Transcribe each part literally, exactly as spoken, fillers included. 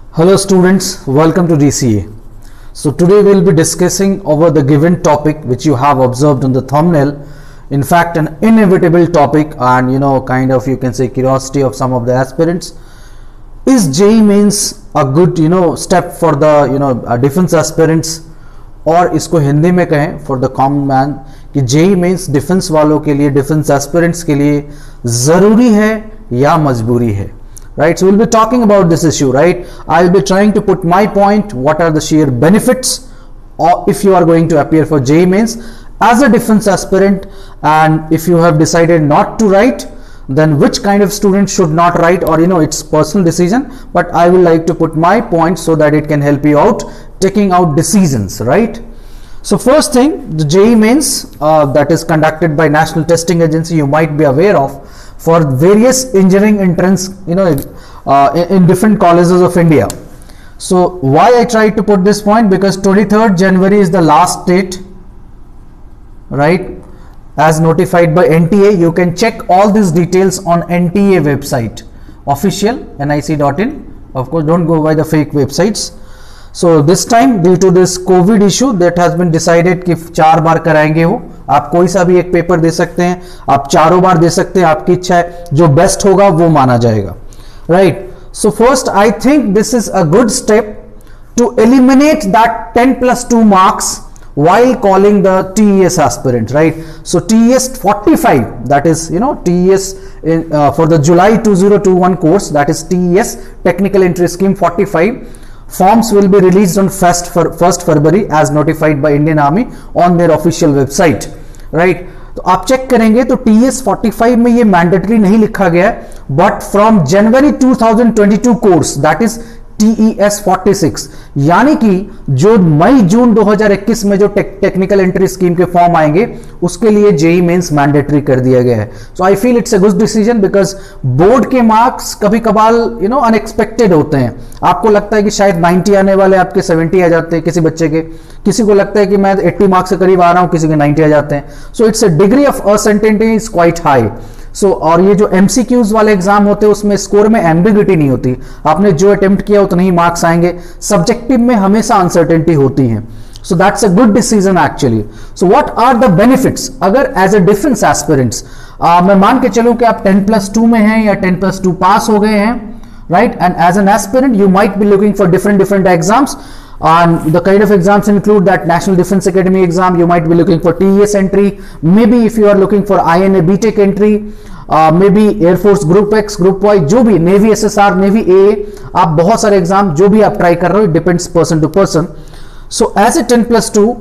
Hello students, welcome to D C A. So today we will be discussing over the given topic which you have observed on the thumbnail. In fact, an inevitable topic and you know kind of you can say curiosity of some of the aspirants. Is J E E Mains a good you know step for the you know uh, defense aspirants, और इसको हिंदी में कहें for the common man कि J E E Mains defence वालों के लिए, defence aspirants के लिए ज़रूरी है या मजबूरी है. Right, so we'll be talking about this issue, right? I'll be trying to put my point, what are the sheer benefits or if you are going to appear for J E E Mains as a defense aspirant, and if you have decided not to write, then which kind of student should not write, or you know it's personal decision, but I will like to put my point so that it can help you out taking out decisions, right? So first thing, the J E E Mains uh, that is conducted by National Testing Agency, you might be aware of, for various engineering entrance you know uh, in, in different colleges of India. So why I try to put this point, because twenty-third January is the last date, right, as notified by N T A. You can check all these details on N T A website, official N I C dot in. Of course, don't go by the fake websites. So this time due to this COVID issue that has been decided कि चार बार कराएंगे वो, आप कोई सा भी एक paper दे सकते हैं, आप चारों बार दे सकते हैं, आपकी इच्छा है, जो बेस्ट होगा वो माना जाएगा, right. So first I think this is a good step to eliminate that ten plus two marks while calling the T E S aspirant, right? So T E S forty-five, that is you know T E S in, uh, for the July two thousand twenty-one course, that is T E S Technical Entry Scheme forty-five. Forms will be released on first for first February as notified by Indian Army on their official website, right? तो आप check करेंगे तो T E S forty-five में ये mandatory नहीं लिखा गया है, but from January two thousand twenty-two course that is T E S forty-six, यानी कि जो मई जून दो हज़ार इक्कीस में जो टेक, टेक्निकल एंट्री स्कीम के फॉर्म आएंगे उसके लिए J E E Mains mandatory कर दिया गया है. So I feel it's a good decision, because board के मार्क्स कभी कभार यू नो अनएक्सपेक्टेड होते हैं. आपको लगता है कि शायद ninety आने वाले आपके seventy आ जाते हैं किसी बच्चे के, किसी को लगता है कि मैं eighty मार्क्स के करीब आ रहा हूं, किसी के ninety आ जाते हैं. So it's a degree of uncertainty is quite high. So so, और ये जो एमसीक्यूज वाले एग्जाम होते हैं उसमें स्कोर में एम्बिग्यूटी नहीं होती, आपने जो अटेम्प्ट किया उतने ही मार्क्स आएंगे. सब्जेक्टिव में हमेशा अनसर्टेनिटी होती है. So that's a good decision actually. So what are the benefits अगर एज अ डिफेंस एस्पिरेंट्स मैं मान के चलूं कि आप ten plus two में हैं या ten plus two पास हो गए हैं, right? And as an aspirant you might be looking for different different exams, and the kind of exams include that National Defense Academy exam. You might be looking for T E S entry, maybe if you are looking for I N A B Tech entry, uh, maybe Air Force Group X, Group Y, जो भी Navy S S R, Navy A A, आप बहुत सारे exam जो भी आप try कर रहे हो, depends person to person. So as a ten plus two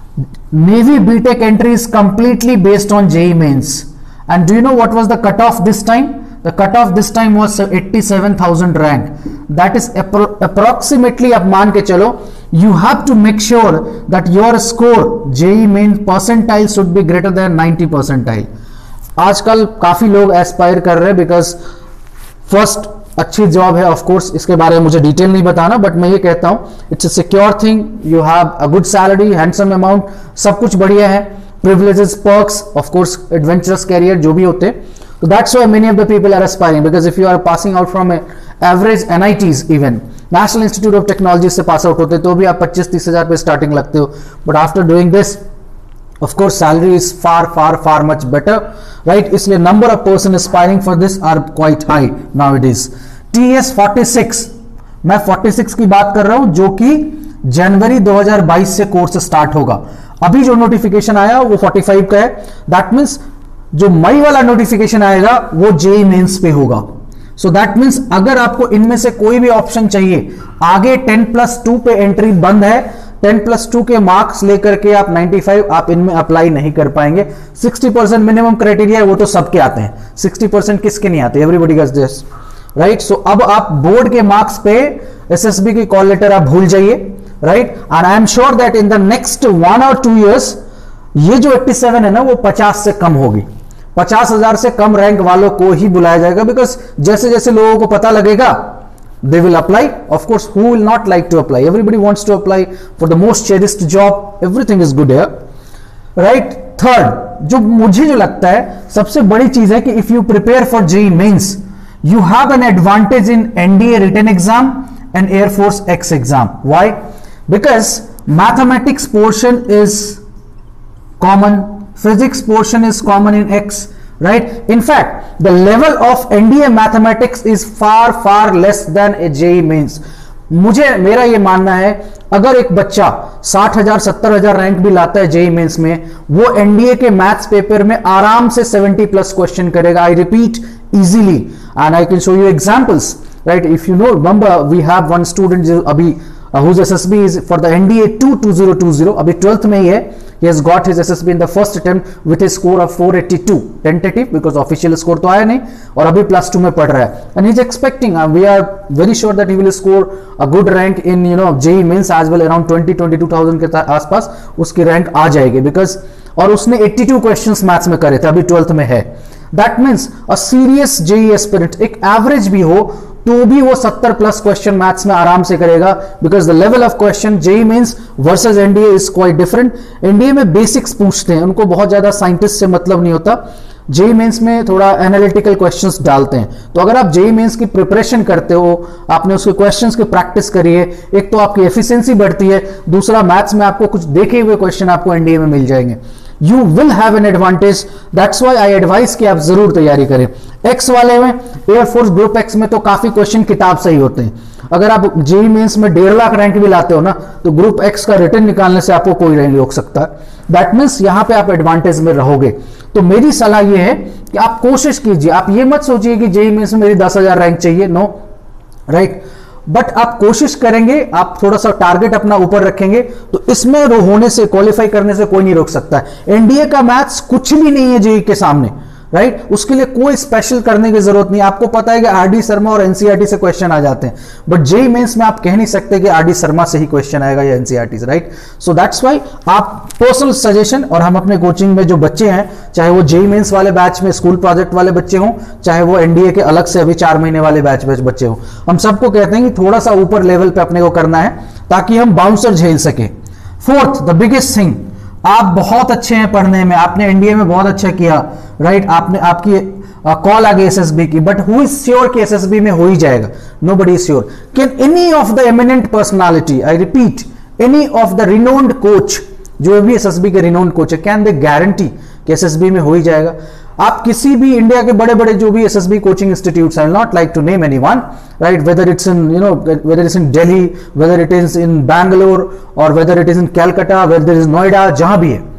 Navy B Tech entry is completely based on J E E Mains. And do you know what was the cutoff this time? The cutoff this time was eighty-seven thousand rank. That is appro approximately, आप मान के चलो, you have to make sure that your score J E E Main percentile should be greater than ninety percentile. आजकल काफी लोग Aspire कर रहे हैं, बिकॉज फर्स्ट अच्छी जॉब है. ऑफ कोर्स इसके बारे में मुझे डिटेल नहीं बताना, बट मैं ये कहता हूं it's a secure thing. You have a good salary, handsome amount, सब कुछ बढ़िया है. Privileges, perks, of course adventurous career जो भी होते हैं. So that's why many of the people are aspiring, because if you are passing out from a average N I Ts, even National Institute of Technology से pass out होते तो भी आप twenty-five to thirty हजार पे starting लगते हो. But after doing this, of course, salary is far, far, far much better, right? इसलिए number of person aspiring for this are quite high nowadays. T E S forty-six, मैं forty-six की बात कर रहा हूं, जो कि जनवरी दो हज़ार बाईस से कोर्स स्टार्ट होगा. अभी जो नोटिफिकेशन आया वो forty-five का है. दैट मीन्स जो मई वाला नोटिफिकेशन आएगा वो J E E Mains पे होगा. सो दैट मीन्स अगर आपको इनमें से कोई भी ऑप्शन चाहिए, आगे ten plus two पे एंट्री बंद है. ten plus two के मार्क्स लेकर के आप ninety-five आप इनमें अप्लाई नहीं कर पाएंगे. sixty percent मिनिमम क्राइटेरिया है, वो तो सबके आते हैं. sixty percent किसके नहीं आते? Everybody gets this, right? So अब आप बोर्ड के मार्क्स पे एसएसबी की कॉल लेटर आप भूल जाइए, right? And I am sure that in the next one और टू ईयर्स ये जो eighty-seven है ना वो fifty से कम होगी. पचास हजार से कम रैंक वालों को ही बुलाया जाएगा, बिकॉज जैसे जैसे लोगों को पता लगेगा they will apply. Of course, who will not like to apply? Everybody wants to apply for the most cherished job. Everything is good here, right? Third, जो मुझे जो लगता है सबसे बड़ी चीज है कि if you prepare for J E E Mains, you have an advantage in N D A written exam an Air Force X exam. Why? Because mathematics portion is common, physics portion is common in X, right? In fact, the level of N D A mathematics is far far less than a J E E mains. मुझे मेरा ये मानना है अगर एक बच्चा साठ हजार सत्तर हजार रैंक भी लाता है जेई मेंस में, वो एनडीए के मैथ्स पेपर में आराम से सेवेंटी प्लस क्वेश्चन करेगा. I repeat, easily. And I can show you examples, right? If you know, remember we have one student जो अभी Uh, whose S S B is for the N D A two two zero two zero, अभी twelfth में ही है. He has got his S S B in the first attempt with a score of four eighty-two, tentative because official score तो आया नहीं, और अभी plus two में पढ़ रहा है. And he is expecting, uh, we are very sure that he will score a good rank in you know J E E mains as well, around twenty twenty-two thousand के आसपास उसकी rank आ जाएगी because, और उसने eighty-two questions maths में करे थे, अभी ट्वेल्थ में है. That means a serious J E E aspirant, एक एवरेज भी हो तो भी वो सत्तर प्लस क्वेश्चन मैथ्स में आराम से करेगा, because the level of question JEE mains versus NDA is quite different. NDA में बेसिक्स पूछते हैं, उनको बहुत ज्यादा साइंटिस्ट से मतलब नहीं होता. जेई मेंस में थोड़ा एनालिटिकल क्वेश्चंस डालते हैं. तो अगर आप जेई मेंस की प्रिपरेशन करते हो, आपने उसके क्वेश्चंस की प्रैक्टिस करी है, एक तो आपकी एफिशिएंसी बढ़ती है, दूसरा मैथ्स में आपको कुछ देखे हुए क्वेश्चन आपको एनडीए में मिल जाएंगे. You will have an advantage. That's why I advise कि आप जरूर तैयारी करें. X वाले में, एयरफोर्स ग्रुप X में तो काफी क्वेश्चन किताब से ही होते हैं. अगर आप जेई मेंस में डेढ़ लाख रैंक भी लाते हो ना, तो ग्रुप X का रिटर्न निकालने से आपको कोई नहीं रोक सकता. दैट मीन्स यहां पे आप एडवांटेज में रहोगे. तो मेरी सलाह यह है कि आप कोशिश कीजिए. आप ये मत सोचिए कि जेई मेंस में मेरी दस हजार रैंक चाहिए. No, right? बट आप कोशिश करेंगे, आप थोड़ा सा टारगेट अपना ऊपर रखेंगे, तो इसमें होने से, क्वालिफाई करने से कोई नहीं रोक सकता. एनडीए का मैथ्स कुछ भी नहीं है जेई के सामने, राइट right? उसके लिए कोई स्पेशल करने की जरूरत नहीं. आपको पता है कि आरडी शर्मा और एनसीईआरटी से क्वेश्चन आ जाते हैं, बट जेई मेंस में आप कह नहीं सकते कि आरडी शर्मा से ही क्वेश्चन आएगा या एनसीईआरटी से, राइट? सो दैट्स व्हाई आप पर्सनल सजेशन, और हम अपने कोचिंग में जो बच्चे हैं, चाहे वो जेई मेंस वाले बैच में स्कूल प्रोजेक्ट वाले बच्चे हों, चाहे वो एनडीए के अलग से अभी चार महीने वाले बैच में बच्चे हों, हम सबको कहते हैं कि थोड़ा सा ऊपर लेवल पे अपने को करना है ताकि हम बाउंसर झेल सके. फोर्थ, द बिगेस्ट थिंग, आप बहुत अच्छे हैं पढ़ने में, आपने एनडीए में बहुत अच्छा किया, राइट right? आपने आपकी कॉल आ गई एसएसबी की, बट हु इज श्योर कि एसएसबी में हो ही जाएगा? Nobody is sure. Can any of the eminent personality, I repeat, any of the renowned coach, जो भी एसएसबी के रिनोन्ड कोच है, कैन दे गारंटी कि एसएसबी में हो ही जाएगा? आप किसी भी इंडिया के बड़े बड़े जो भी SSB coaching institutes, I will not like to name anyone, right, whether it's in you know whether it's in Delhi, whether it is in Bangalore, और whether it is in Calcutta, whether it is Noida, जहां भी है,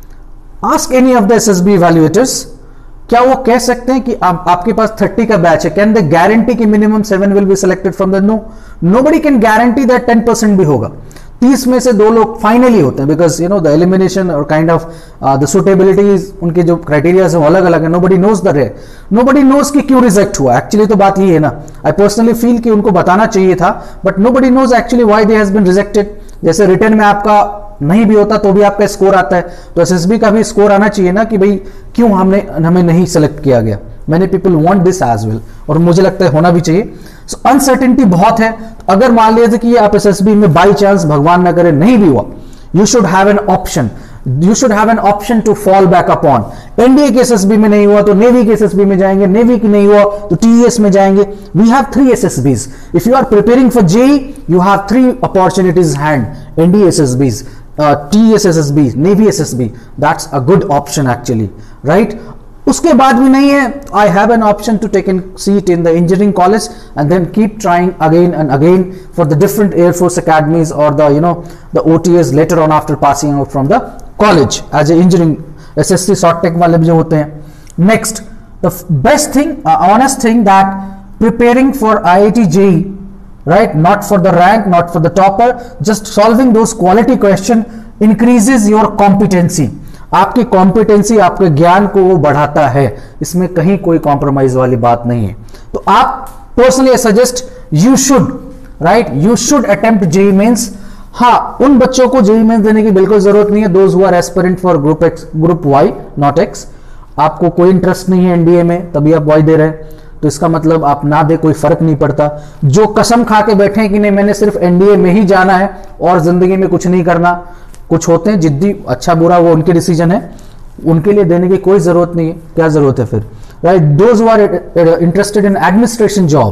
ask any of the SSB evaluators, क्या वो कह सकते हैं कि आप, आपके पास थर्टी का बैच है, कैन दे गारंटी कि minimum seven will be selected from the? No, nobody can guarantee that ten percent भी होगा. तीस में से दो लोग फाइनली होते हैं, because you know the elimination और काइंड ऑफ द सुटेबिलिटी, उनके जो क्राइटेरिया है वो अलग अलग है. Nobody knows the ray, nobody knows कि क्यों रिजेक्ट हुआ. एक्चुअली तो बात ये है ना, आई पर्सनली फील कि उनको बताना चाहिए था, but nobody knows actually why they has been rejected. जैसे रिटर्न में आपका नहीं भी होता तो भी आपका स्कोर आता है, तो एसएसबी का भी स्कोर आना चाहिए ना कि भाई क्यों हमने हमें नहीं सेलेक्ट किया गया. Many people want this as well, और मुझे लगता है होना भी चाहिए. सो अनसर्टेनिटी बहुत है. अगर मान लीजिए कि आप एसएसबी में बाई चांस, भगवान न करे, नहीं भी हुआ, you should have an option. You should have an option to fall back upon. NDA के एसएसबी में नहीं हुआ तो नेवी के एसएसबी में जाएंगे, नेवी की नहीं हुआ तो टीईएस में जाएंगे. We have three SSBs. If you are preparing for JEE, you have three opportunities hand: NDA SSBs, TES SSB, navy SSB. That's a good option actually, right? उसके बाद भी नहीं है, I have an option to take in seat in the engineering college and then keep trying again and again for the different air force academies और the you know the OTS later on after passing out from the college as a engineering, SSC short tech वाले भी जो होते हैं. Next, the best thing, honest thing, that preparing for IIT JEE, right, not for the rank, not for the topper, just solving those quality question increases your competency. आपकी competency, आपके ज्ञान को वो बढ़ाता है, इसमें कहीं कोई कॉम्प्रोमाइज वाली बात नहीं है. तो आप personally suggest you should, right, you should attempt JEE mains. हाँ, उन बच्चों को जेई मेंस देने की बिल्कुल जरूरत नहीं है, those who are aspirant for group X, group Y, not X. आपको कोई इंटरेस्ट नहीं है एनडीए में, तभी आप वाई दे रहे हैं, तो इसका मतलब आप ना दे, कोई फर्क नहीं पड़ता. जो कसम खा के बैठे हैं कि नहीं मैंने सिर्फ एनडीए में ही जाना है और जिंदगी में कुछ नहीं करना, कुछ होते हैं जिद्दी, अच्छा बुरा वो उनके डिसीजन है, उनके लिए देने की कोई जरूरत नहीं है. क्या जरूरत है फिर, right? Those who are interested in administration job,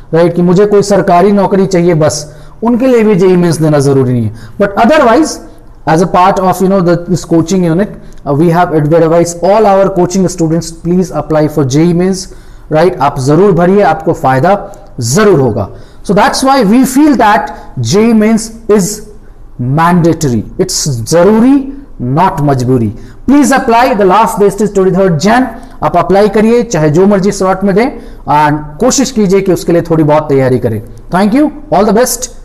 right, कि मुझे कोई सरकारी नौकरी चाहिए बस, उनके लिए भी जेईई मेंस देना जरूरी नहीं है. But otherwise as a part of you know the, this coaching unit, uh, we have advised all our coaching students, please apply for JEE mains. Right, आप जरूर भरिए, आपको फायदा जरूर होगा. So that's why we feel that JEE mains is mandatory. It's जरूरी, not मजबूरी. Please apply. The last date is twenty-third Jan. आप अप्लाई करिए, चाहे जो मर्जी स्लॉट में दें, एंड कोशिश कीजिए कि उसके लिए थोड़ी बहुत तैयारी करें. Thank you, all the best.